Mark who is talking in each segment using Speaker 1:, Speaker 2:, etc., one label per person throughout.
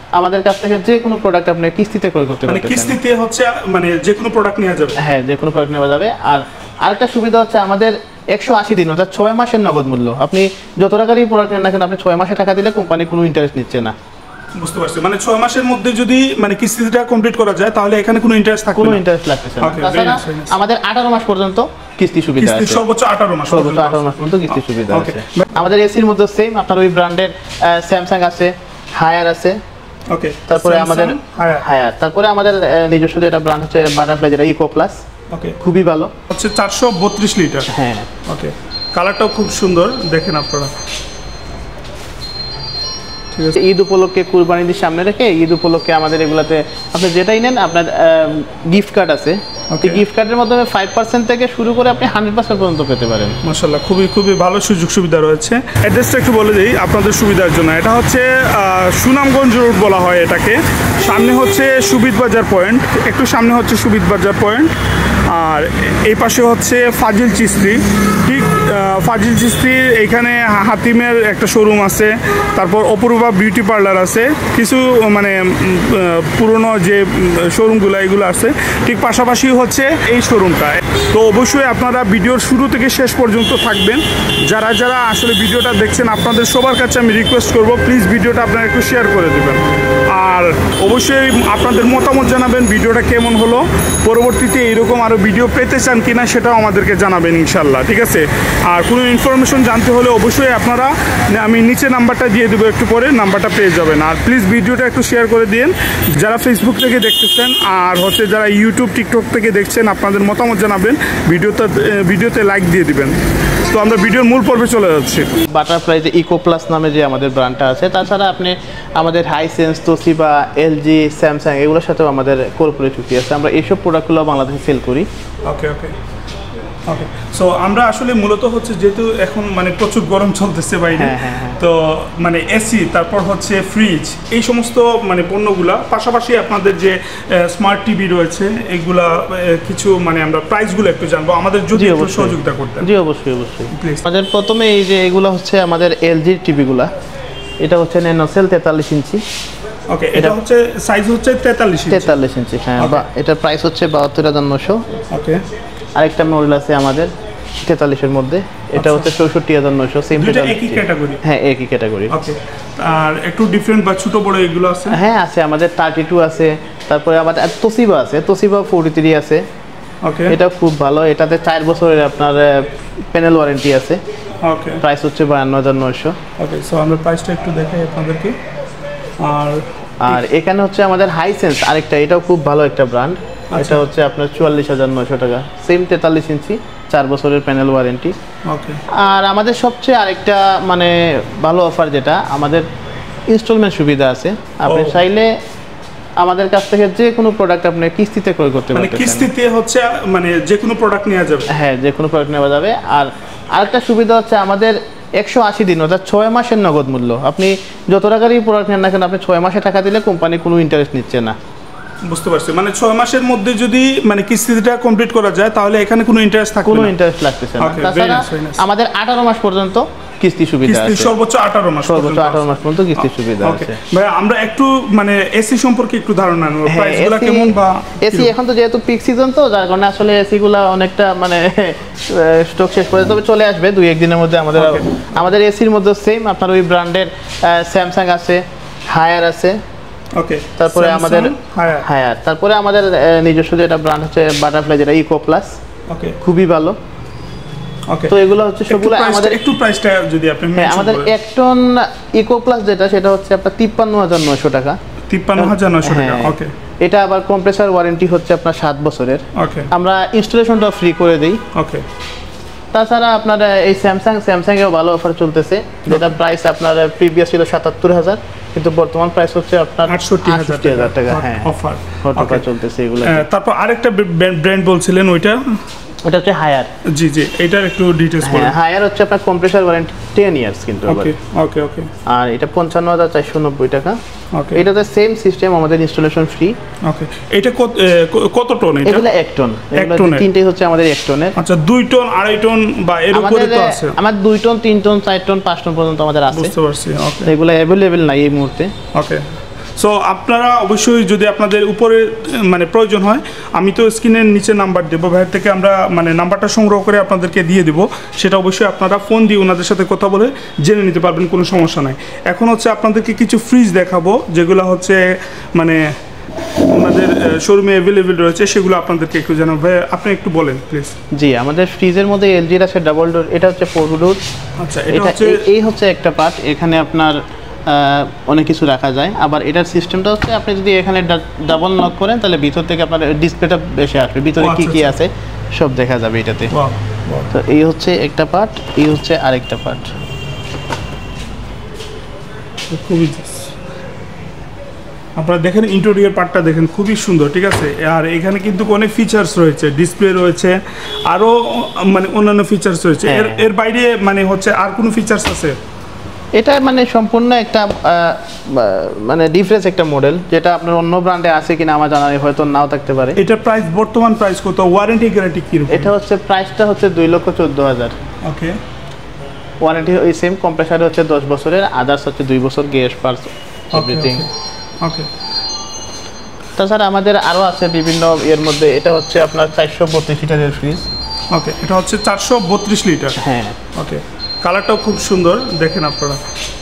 Speaker 1: আমাদের কাছ থেকে যে কোনো প্রোডাক্ট আপনি কিস্তিতে ক্রয় করতে পারবেন।
Speaker 2: মানে কিস্তিতে হচ্ছে মানে যে কোনো প্রোডাক্ট নেওয়া যাবে?
Speaker 1: হ্যাঁ, যে কোনো প্রোডাক্ট নেওয়া যাবে। আর আরেকটা সুবিধা হচ্ছে আমাদের 180 দিন অর্থাৎ 6 মাসের নগদ মূল্য। আপনি যত টাকারই প্রোডাক্ট নেন না কেন, আপনি 6 মাসে টাকা দিলে কোম্পানি কোনো ইন্টারেস্ট নিচ্ছে না।
Speaker 2: বুঝতে পারছি, মানে 6 মাসের মধ্যে যদি মানে কিস্তিটা কমপ্লিট করা যায় তাহলে এখানে কোনো ইন্টারেস্ট থাকবে না?
Speaker 1: কোনো ইন্টারেস্ট লাগতেছে না। তাছাড়া আমাদের 18 মাস পর্যন্ত কিস্তি সুবিধা আছে।
Speaker 2: সর্বোচ্চ 18 মাস
Speaker 1: পর্যন্ত কিস্তি সুবিধা আছে। আমাদের এসির মধ্যে সেম আপনার ওই ব্র্যান্ডের স্যামসাং আছে, হায়ার আছে।
Speaker 2: ওকে,
Speaker 1: তারপরে আমাদের হায়ার, তারপরে আমাদের নিজস্ব যেটা ব্র্যান্ড হচ্ছে বাটারফ্লাই, যেটা ইকো প্লাস। ওকে, খুবই ভালো,
Speaker 2: হচ্ছে 432 লিটার।
Speaker 1: হ্যাঁ,
Speaker 2: ওকে, কালারটাও খুব সুন্দর, দেখেন আপনারা।
Speaker 1: ঈদ উপলক্ষে, কুরবানির সামনে রেখে ঈদ উপলক্ষে আমাদের এগুলাতে আপনি যেটাই নেন আপনার গিফট কার্ড আছে। এই গিফট কার্ডের মাধ্যমে 5% থেকে শুরু করে আপনি 100% পর্যন্ত পেতে পারেন।
Speaker 2: মাশাআল্লাহ, খুবই ভালো সুযোগ সুবিধা রয়েছে। অ্যাড্রেসটা একটু বলে দিই আপনাদের সুবিধার জন্য। এটা হচ্ছে সুনামগঞ্জ রোড বলা হয় এটাকে। সামনে হচ্ছে সুবিদ বাজার পয়েন্ট, একটু সামনে হচ্ছে সুবিদ বাজার পয়েন্ট, আর এই পাশে হচ্ছে ফাজিল চিস্তি। ঠিক ফাজিল চিস্তির এখানে হাতিমের একটা শোরুম আছে, তারপর অপূর্বা বিউটি পার্লার আছে, কিছু মানে পুরনো যে শোরুমগুলো এগুলো আছে। ঠিক পাশাপাশি হচ্ছে এই শোরুমটা। তো অবশ্যই আপনারা ভিডিওর শুরু থেকে শেষ পর্যন্ত থাকবেন। যারা আসলে ভিডিওটা দেখছেন আপনাদের সবার কাছে আমি রিকোয়েস্ট করব, প্লিজ ভিডিওটা আপনারা একটু শেয়ার করে দেবেন। আর অবশ্যই আপনাদের মতামত জানাবেন ভিডিওটা কেমন হলো। পরবর্তীতে এরকম আরও ভিডিও পেতে চান কিনা সেটাও আমাদেরকে জানাবেন ইনশাল্লাহ, ঠিক আছে? আর কোনো ইনফরমেশন জানতে হলে অবশ্যই আপনারা, আমি নিচে নাম্বারটা দিয়ে দেবো, একটু পরে নাম্বারটা পেয়ে যাবেন। আর প্লিজ ভিডিওটা একটু শেয়ার করে দিন যারা ফেসবুক থেকে দেখতেছেন, আর হচ্ছে যারা ইউটিউব টিকটক থেকে দেখছেন আপনাদের মতামত জানাবেন, ভিডিওতে লাইক দিয়ে দিবেন। তো আমরা ভিডিওর মূল পর্বে চলে যাচ্ছি।
Speaker 1: বাটারফ্লাই যে ইকো প্লাস নামে যে আমাদের ব্র্যান্ডটা আছে, তাছাড়া আপনি আমাদের হাইসেন্স, তোসিবা, এলজি, স্যামসাং এগুলোর সাথেও আমাদের কর্পোরেট চুক্তি আছে। আমরা এইসব প্রোডাক্টগুলো বাংলাদেশে সেল করি।
Speaker 2: ওকে, সো আমরা আসলে মূলত হচ্ছে যেহেতু এখন মানে প্রচুর গরম চলতেছে বাইরে, তো মানে এসি, তারপর হচ্ছে ফ্রিজ, এই সমস্ত মানে পণ্যগুলা, পাশাপাশি আপনাদের যে স্মার্ট টিভি রয়েছে এগুলা কিছু মানে আমরা প্রাইসগুলো একটু জানবো, আমাদের যদি একটু সহযোগিতা করতেন।
Speaker 1: জি অবশ্যই প্লিজ। আমাদের প্রথমে এই যে এগুলো হচ্ছে আমাদের এলজির টিভিগুলা। এটা হচ্ছে ন্যানোসেল 43 ইঞ্চি।
Speaker 2: ওকে, এটা হচ্ছে সাইজ হচ্ছে 43
Speaker 1: ইঞ্চি। হ্যাঁ, এটার প্রাইস হচ্ছে 72,900।
Speaker 2: ওকে,
Speaker 1: আরেকটা মডেল আছে আমাদের 43 এর মধ্যে, এটা হচ্ছে 64,900। সেম
Speaker 2: একই ক্যাটাগরি?
Speaker 1: হ্যাঁ, একই ক্যাটাগরি।
Speaker 2: ওকে, আর একটু ডিফারেন্ট বা ছোট বড় এগুলো আছে?
Speaker 1: হ্যাঁ আছে, আমাদের 32 আছে, তারপরে আমাদের তোসিবা আছে, তোসিবা 43 আছে।
Speaker 2: ওকে,
Speaker 1: এটা খুব ভালো, এটাতে 4 বছরের আপনার প্যানেল ওয়ারেন্টি আছে।
Speaker 2: ওকে,
Speaker 1: প্রাইস হচ্ছে 52,900।
Speaker 2: ওকে, সো আমরা প্রাইসটা একটু দেখাই আপনাদেরকে।
Speaker 1: আর এখানে হচ্ছে আমাদের হাইসেন্স আরেকটা, এটাও খুব ভালো একটা ব্র্যান্ড। এটা হচ্ছে আপনার 44,900 টাকা। সেম 43 ইঞ্চি, 4 বছরের প্যানেল ওয়ারেন্টি।
Speaker 2: ওকে,
Speaker 1: আর আমাদের সবচেয়ে আরেকটা মানে ভালো অফার, যেটা আমাদের ইনস্টলমেন্ট সুবিধা আছে। আপনি চাইলে আমাদের কাছ থেকে যে কোনো প্রোডাক্ট আপনি কিস্তিতে ক্রয় করতে পারবেন।
Speaker 2: মানে কিস্তিতে হচ্ছে মানে যে কোনো প্রোডাক্ট নেওয়া যাবে? হ্যাঁ,
Speaker 1: যে কোনো প্রোডাক্ট নেওয়া যাবে। আর আরেকটা সুবিধা হচ্ছে আমাদের 180 দিন অর্থাৎ 6 মাসের নগদ মূল্য। আপনি যত টাকারই প্রোডাক্ট নেন না কেন, আপনি 6 মাসে টাকা দিলে কোম্পানি কোনো ইন্টারেস্ট নিচ্ছে না।
Speaker 2: বুঝতে পারছি, মানে 6 মাসের মধ্যে যদি মানে কিস্তিটা কমপ্লিট করা যায় তাহলে এখানে কোনো ইন্টারেস্ট থাকবে না?
Speaker 1: কোনো ইন্টারেস্ট লাগতেছে না। তাছাড়া আমাদের 18 মাস পর্যন্ত কিস্তি সুবিধা আছে।
Speaker 2: সর্বোচ্চ 18 মাস
Speaker 1: পর্যন্ত কিস্তি সুবিধা আছে।
Speaker 2: ভাই আমরা একটু মানে এসি সম্পর্কে একটু ধারণা নেব, প্রাইসগুলো কেমন? বা
Speaker 1: এসি এখন তো যেহেতু পিক সিজন, তো যার কারণে আসলে এসিগুলা অনেকটা মানে স্টক শেষ করে, তবে চলে আসবে 2-1 দিনের মধ্যে। আমাদের এসির মধ্যে সেম আপনার ওই ব্র্যান্ডের স্যামসাং আছে, হায়ার আছে।
Speaker 2: ওকে,
Speaker 1: তারপরে আমাদের হায়ার, তারপরে আমাদের নিজস্ব যেটা ব্র্যান্ড হচ্ছে বাটারফ্লাই, যেটা ইকো প্লাস। ওকে, খুবই ভালো। ওকে, তো এগুলো হচ্ছে সবগুলো আমাদের।
Speaker 2: একটু প্রাইসটা যদি আপনি
Speaker 1: আমাদের 1 টন ইকো প্লাস যেটা, সেটা হচ্ছে আপনার 53,900 টাকা।
Speaker 2: 53,900 টাকা। ওকে,
Speaker 1: এটা আবার কম্প্রেসার ওয়ারেন্টি হচ্ছে আপনার 7 বছরের।
Speaker 2: ওকে, আমরা
Speaker 1: ইনস্টলেশনটা ফ্রি করে দেই।
Speaker 2: ওকে,
Speaker 1: তাছাড়া আপনার এই স্যামসাং এও ভালো অফার চলতেছে, যেটা প্রাইস আপনার প্রিভিয়াস ছিল 77,000, কিন্তু বর্তমান প্রাইস হচ্ছে আপনার 68,000 টাকা। হ্যাঁ, অফার চলতেছে এগুলো।
Speaker 2: তারপর আরেকটা ব্র্যান্ড বলছিলেন, ওইটা
Speaker 1: হচ্ছে হায়ার।
Speaker 2: জি, এটার একটু ডিটেইলস বলুন।
Speaker 1: হায়ার হচ্ছে আপনার কম্প্রেসার ওয়ারেন্টি 10 ইয়ার্স কিন্তু।
Speaker 2: ওকে,
Speaker 1: আর এটা 55,490 টাকা। ওকে, এটাতে সেম সিস্টেম, আমাদের ইনস্টলেশন ফ্রি।
Speaker 2: ওকে, এটা কত টন?
Speaker 1: এগুলো 1 টন। তিনটেই হচ্ছে আমাদের 1 টনের।
Speaker 2: আচ্ছা, 2 টন, 2.5 টন বা এর উপরে তো আছে?
Speaker 1: আমার 2 টন, 3 টন, 4 টন, 5 টন পর্যন্ত আমাদের আছে।
Speaker 2: বুঝতে পারছি। ওকে,
Speaker 1: এগুলো अवेलेबल নাই এই মুহূর্তে।
Speaker 2: ওকে, সো আপনারা অবশ্যই যদি আপনাদের উপরে মানে প্রয়োজন হয়, আমি তো স্ক্রিনের নিচে নাম্বার দেবো, ভাইয়ের থেকে আমরা মানে নাম্বারটা সংগ্রহ করে আপনাদেরকে দিয়ে দেবো, সেটা অবশ্যই আপনারা ফোন দিয়ে ওনাদের সাথে কথা বলে জেনে নিতে পারবেন, কোনো সমস্যা নাই। এখন হচ্ছে আপনাদেরকে কিছু ফ্রিজ দেখাবো যেগুলো হচ্ছে মানে আমাদের শোরুমে অ্যাভেলেবেল রয়েছে, সেগুলো আপনাদেরকে একটু জানাবো। ভাই আপনি একটু বলেন প্লিজ।
Speaker 1: জি, আমাদের ফ্রিজের মধ্যে এলজির আছে ডাবল ডোর, এটা হচ্ছে 4 ডোর।
Speaker 2: আচ্ছা,
Speaker 1: এই হচ্ছে একটা পার্ট, এখানে আপনার অনেক কিছু রাখা যায়। আবার এটার সিস্টেমটা হচ্ছে আপনি যদি এখানে ডাবল লক করেন তাহলে ভিতর থেকে আপনার ডিসপ্লেটা বেশি আসবে, ভিতরে কি কি আছে সব দেখা যাবে এটাতে। তো এই হচ্ছে একটা পার্ট, এই হচ্ছে আরেকটা পার্ট।
Speaker 2: খুবই আপনারা দেখেন ইন্টেরিয়র পার্টটা দেখেন খুবই সুন্দর, ঠিক আছে। আর এখানে কিন্তু অনেক ফিচার্স রয়েছে, ডিসপ্লে রয়েছে, আরও মানে অন্যান্য ফিচার্স রয়েছে। এর বাইরে মানে হচ্ছে আর কোনো ফিচার্স আছে?
Speaker 1: এটা মানে সম্পূর্ণ একটা মানে ডিফারেন্স একটা মডেল, যেটা আপনার অন্য ব্র্যান্ডে আছে কিনা আমার জানা নেই, হয়তো নাও থাকতে পারে।
Speaker 2: এটা প্রাইস, বর্তমান প্রাইস কত? ওয়ারেন্টি গ্যারান্টি কি?
Speaker 1: এটা হচ্ছে প্রাইসটা হচ্ছে 2,14,000।
Speaker 2: ওকে।
Speaker 1: ওয়ারেন্টি ওই সেম, কম্প্রেসার হচ্ছে 10 বছরের, আদার্স হচ্ছে 2 বছর, গ্যাস পার্টস এভরিথিং।
Speaker 2: ওকে।
Speaker 1: তাছাড়া আমাদের আরও আছে বিভিন্ন এর মধ্যে। এটা হচ্ছে আপনার 432 লিটারের ফ্রিজ।
Speaker 2: ওকে, এটা হচ্ছে 432 লিটার।
Speaker 1: হ্যাঁ।
Speaker 2: ওকে, কালারটাও খুব সুন্দর, দেখেন আপনারা,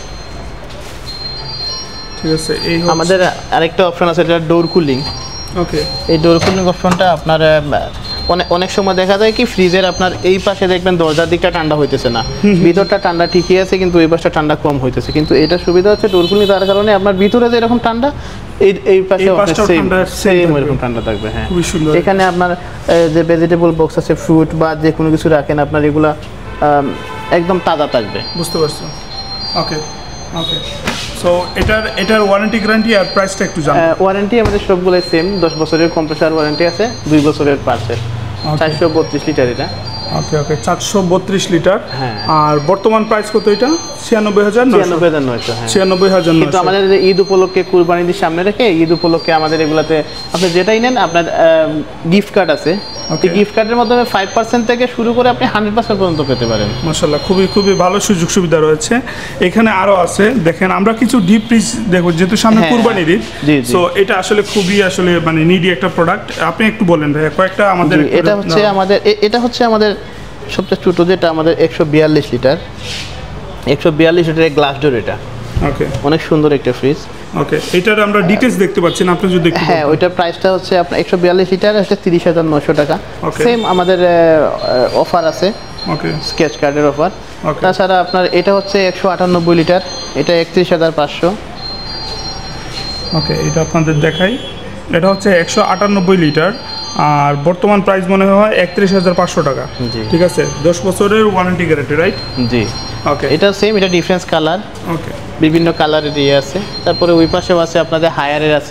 Speaker 2: ঠিক আছে। এই
Speaker 1: আমাদের আরেকটা অপশন আছে, এটা ডোর কুলিং।
Speaker 2: ওকে।
Speaker 1: এই ডোর কুলিং অপশনটা আপনার অনেক সময় দেখা যায় কি ফ্রিজের আপনার এই পাশে দেখবেন দরজার দিকটা ঠান্ডা হইতেছে না, ভিতরটা ঠান্ডা ঠিকই আছে কিন্তু এই পাশটা ঠান্ডা কম হইতেছে। কিন্তু এটা সুবিধা হচ্ছে ডোর কুলিং তার কারণে আপনার ভিতরে যে এরকম ঠান্ডা, এই পাশে সেম এরকম ঠান্ডা থাকবে। হ্যাঁ,
Speaker 2: খুবই সুন্দর।
Speaker 1: এখানে আপনার যে ভেজিটেবল বক্স আছে, ফ্রুট বা যে কোনো কিছু রাখেন আপনার, এগুলা একদম তাজা থাকবে।
Speaker 2: বুঝতে পারছো? Okay okay. সো এটার ওয়ারেন্টি গ্যারান্টি আর প্রাইসটা একটু জানান।
Speaker 1: ওয়ারেন্টি আমাদের সবগুলোই সেম, 10 বছরের কম্প্রেসার ওয়ারেন্টি আছে, 2 বছরের পার্সেল। 432 লিটার এটা।
Speaker 2: Okay okay, 432 litre.
Speaker 1: হ্যাঁ।
Speaker 2: আর বর্তমান প্রাইস কত এটা? 96,900। 96,900।
Speaker 1: কিন্তু আমাদের যে ঈদ উপলক্ষে, কুরবানি ঈদের সামনে রেখে ঈদ উপলক্ষে আমাদের এগুলাতে আপনি যেটাই নেন আপনার গিফট কার্ড আছে, এই গিফট কার্ডের মাধ্যমে 5% থেকে শুরু করে আপনি 100% পর্যন্ত পেতে পারেন।
Speaker 2: মাশাআল্লাহ, খুবই খুবই ভালো সুযোগ সুবিধা রয়েছে এখানে। আরও আছে, দেখেন আমরা কিছু ডিপ ফ্রিজ দেখো, যেহেতু সামনে কুরবানির ঈদ, সো এটা আসলে খুবই আসলে মানে নিডি একটা প্রোডাক্ট। আপনি একটু বলেন ভাই কয়েকটা আমাদের।
Speaker 1: এটা হচ্ছে আমাদের সবচেয়ে ছোট, যেটা আমাদের 142 লিটার। 142 লিটারের গ্লাস ডোর এটা।
Speaker 2: ওকে,
Speaker 1: অনেক সুন্দর একটা ফ্রিজ।
Speaker 2: ওকে, এটার আমরা ডিটেইলস দেখতে পাচ্ছি না, আপনি যদি একটু।
Speaker 1: হ্যাঁ, ওইটার প্রাইসটা হচ্ছে আপনার 142 লিটার হচ্ছে 30,900 টাকা। সেম আমাদের অফার আছে, ওকে, স্কেচ কার্ডের অফার। তাছাড়া আপনার এটা হচ্ছে 198 লিটার, এটা 31,500।
Speaker 2: ওকে, এটা আপনাদের দেখাই, এটা হচ্ছে 198 লিটার আর বর্তমান প্রাইস মনে হয় 31,500 টাকা। ঠিক আছে, 10 বছরের ওয়ারেন্টি গ্যারান্টি, রাইট?
Speaker 1: জি। ওকে, এটা সেম, এটা ডিফারেন্স কালার।
Speaker 2: ওকে,
Speaker 1: বিভিন্ন কালারের দিয়ে আছে। তারপরে ওই পাশেও আছে আপনাদের হায়ারের আছে।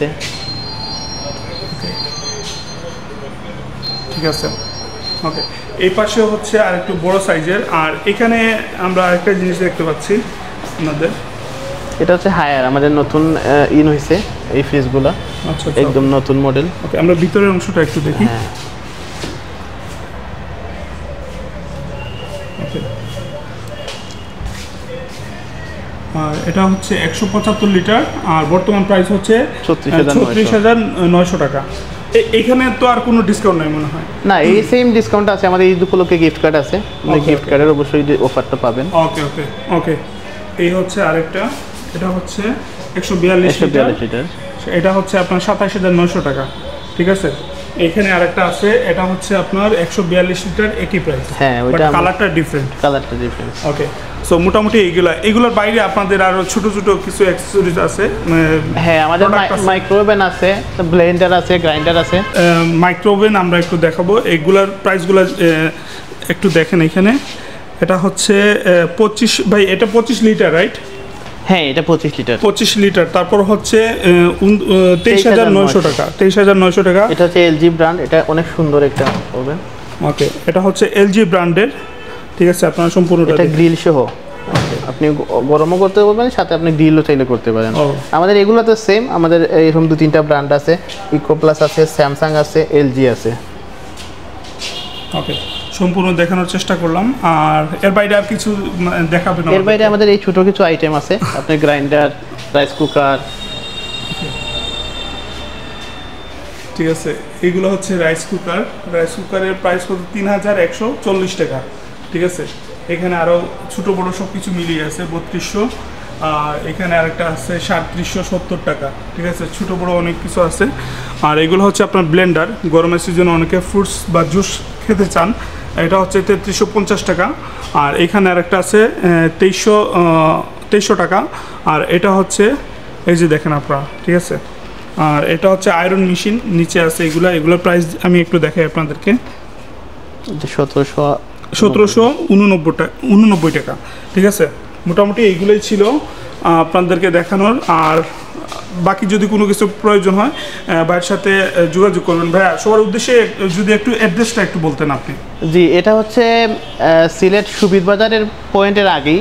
Speaker 2: ঠিক আছে। ওকে, এই পাশে হচ্ছে আর একটু বড় সাইজের। আর এখানে আমরা আরেকটা জিনিস দেখতে পাচ্ছি আপনাদের,
Speaker 1: এটা হচ্ছে হায়ার, আমাদের নতুন ইন হয়েছে এই ফ্রিজগুলো। আচ্ছা, একদম নতুন মডেল।
Speaker 2: ওকে, আমরা ভিতরের অংশটা একটু দেখি।
Speaker 1: হ্যাঁ।
Speaker 2: ওকে, আর এটা হচ্ছে 175 লিটার আর বর্তমান প্রাইস হচ্ছে 36,900 টাকা। এখানে তো আর কোনো ডিসকাউন্ট নাই মনে হয়?
Speaker 1: না, এই সেম ডিসকাউন্ট আছে আমাদের ঈদ উপলক্ষে, গিফট কার্ড আছে, গিফট কার্ডের অবশ্যই অফারটা পাবেন।
Speaker 2: ওকে ওকে ওকে, এই হচ্ছে আরেকটা, এটা হচ্ছে 142 লিটার, এটা হচ্ছে আপনার 27,900 টাকা। ঠিক আছে, এখানে আরেকটা আছে, এটা হচ্ছে আপনার 142 লিটার, একই প্রাইস।
Speaker 1: হ্যাঁ, ওইটা
Speaker 2: কালারটা ডিফারেন্ট। ওকে, সো মোটামুটি এগুলোর বাইরে আপনাদের আরো ছোট ছোট কিছু অ্যাকসেসরিজ আছে।
Speaker 1: হ্যাঁ, আমাদের মাইক্রোওভেন আছে, ব্লেন্ডার আছে, গ্রাইন্ডার আছে।
Speaker 2: মাইক্রোওভেন আমরা একটু দেখাবো, এগুলার প্রাইসগুলো একটু দেখেন। এখানে এটা হচ্ছে 25, ভাই এটা 25 লিটার, রাইট?
Speaker 1: হ্যাঁ, এটা 25 লিটার।
Speaker 2: 25 লিটার। তারপর হচ্ছে 23,900 টাকা। 23,900 টাকা।
Speaker 1: এটা হচ্ছে এলজি ব্র্যান্ড, এটা অনেক সুন্দর একটা ওভেন।
Speaker 2: ওকে, এটা হচ্ছে এলজি ব্র্যান্ডের। ঠিক আছে, আপনারা সম্পূর্ণটা,
Speaker 1: এটা গ্রিল সহ আপনি গরমও করতে পারবেন, সাথে আপনি গ্রিলও চাইলে করতে পারেন। আমাদের এগুলো তো সেম, আমাদের এরকম 2-3টা ব্র্যান্ড আছে, ইকো প্লাস আছে, স্যামসাং আছে, এলজি আছে।
Speaker 2: ওকে, সম্পূর্ণ দেখানোর চেষ্টা করলাম। আর এর বাইরে আর কিছু দেখাবেন?
Speaker 1: এর বাইরে আমাদের এই ছোট কিছু আইটেম আছে, আপনার গ্রাইন্ডার, রাইস কুকার,
Speaker 2: ঠিক আছে, এগুলো হচ্ছে রাইস কুকারের প্রাইস কত 3140 টাকা। ঠিক আছে, এখানে আরও ছোটো বড়ো সব কিছু মিলিয়ে আছে 3200, আর এখানে আরেকটা আছে 3770 টাকা। ঠিক আছে, ছোটো বড়ো অনেক কিছু আছে। আর এগুলো হচ্ছে আপনার ব্লেন্ডার, গরমের সিজনে অনেকে ফ্রুটস বা জুস খেতে চান, এটা হচ্ছে 3350 টাকা। আর এখানে আরেকটা আছে 2300 টাকা। আর এটা হচ্ছে এই যে দেখেন আপনারা, ঠিক আছে। আর এটা হচ্ছে আয়রন মেশিন, নিচে আছে এগুলোর প্রাইস আমি একটু দেখাই আপনাদেরকে, 1789 টাকা। ঠিক আছে, মোটামুটি এইগুলোই ছিল আপনাদেরকে দেখানোর। আর বাকি যদি কোনো কিছু প্রয়োজন হয় ভাইয়ের সাথে যোগাযোগ করবেন। ভাইয়া সবার উদ্দেশ্যে যদি একটু অ্যাড্রেসটা একটু বলতেন আপনি।
Speaker 1: জি, এটা হচ্ছে সিলেট সুবিদ বাজারের পয়েন্টের আগেই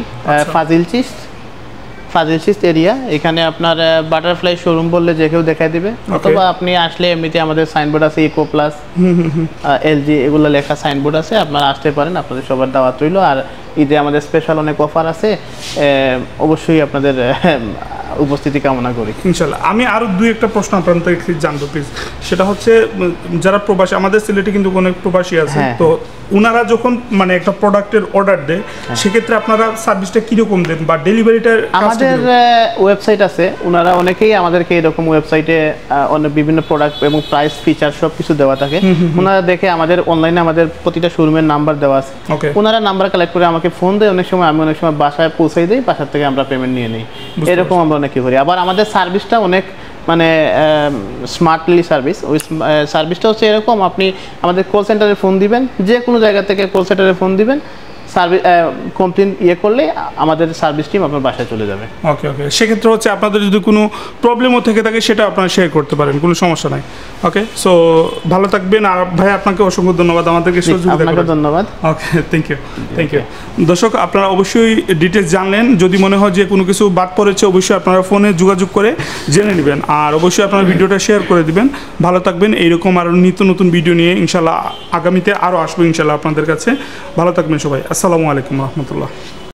Speaker 1: ফাজিল চিস্ট এরিয়া। এখানে আপনার বাটারফ্লাই শোরুম বললে যে কেউ দেখাই দিবে, অথবা আপনি আসলে এমনিতে আমাদের সাইনবোর্ড আছে ইকো প্লাস, এলজি এগুলো লেখা সাইনবোর্ড আছে, আপনারা আসতে পারেন। আপনাদের সবার দাওয়াত রইল। আর ঈদে আমাদের স্পেশাল অনেক অফার আছে, অবশ্যই আপনাদের উপস্থিতি কামনা করি
Speaker 2: ইনশাল্লাহ। আমি আরও দুই একটা প্রশ্ন আপনার থেকে জানবো প্লিজ। সেটা হচ্ছে যারা প্রবাসী, আমাদের সিলেটে কিন্তু অনেক প্রবাসী আছে, তো ওনারা যখন মানে একটা প্রোডাক্টের অর্ডার দেয়, সেক্ষেত্রে আপনারা সার্ভিসটা কীরকম দেন বা ডেলিভারিটা?
Speaker 1: আমাদের ওয়েবসাইট আছে, ওনারা অনেকেই আমাদেরকে এরকম ওয়েবসাইটে অনেক বিভিন্ন প্রোডাক্ট এবং প্রাইস ফিচার সব কিছু দেওয়া থাকে। ওনারা দেখে আমাদের অনলাইনে আমাদের প্রতিটা শোরুমের নাম্বার দেওয়া আছে, ওনারা নাম্বার কালেক্ট করে আমাকে ফোন দেয়। অনেক সময় আমি অনেক সময় বাসায় পৌঁছাই দিই, বাসার থেকে আমরা পেমেন্ট নিয়ে নিই, এরকম আমরা অনেকে করি। আবার আমাদের সার্ভিসটা অনেক মানে স্মার্টলি সার্ভিস। ওই সার্ভিসটা হচ্ছে এরকম, আপনি আমাদের কল সেন্টারে ফোন দিবেন, যে কোনো জায়গা থেকে কল সেন্টারে ফোন দিবেন, সার্ভিস কমপ্লেন করলে আমাদের সার্ভিস টিম আপনার বাসায় চলে যাবে।
Speaker 2: ওকে, সেক্ষেত্রে হচ্ছে আপনাদের যদি কোনো প্রবলেমও থেকে থাকে সেটা আপনারা শেয়ার করতে পারেন, কোনো সমস্যা নাই। ওকে, সো ভালো থাকবেন। আর ভাই আপনাকে অসংখ্য ধন্যবাদ আমাদেরকে সহযোগিতা করার জন্য।
Speaker 1: ধন্যবাদ।
Speaker 2: Okay, thank you. দর্শক, আপনারা অবশ্যই ডিটেলস জানলেন। যদি মনে হয় যে কোনো কিছু বাদ পড়েছে, অবশ্যই আপনারা ফোনে যোগাযোগ করে জেনে নেবেন। আর অবশ্যই আপনারা ভিডিওটা শেয়ার করে দিবেন। ভালো থাকবেন। এইরকম আরও নিত্য নতুন ভিডিও নিয়ে ইনশাল্লাহ আগামীতে আরও আসবো ইনশাল্লাহ আপনাদের কাছে। ভালো থাকবেন সবাই। আসসালামু আলাইকুম রহমতুল্লাহ।